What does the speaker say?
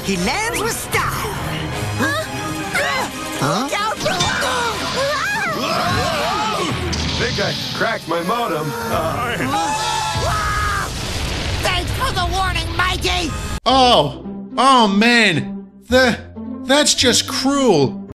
He lands with style. Look out Think I cracked my modem. Thanks for the warning, Mikey! Oh man, that's just cruel.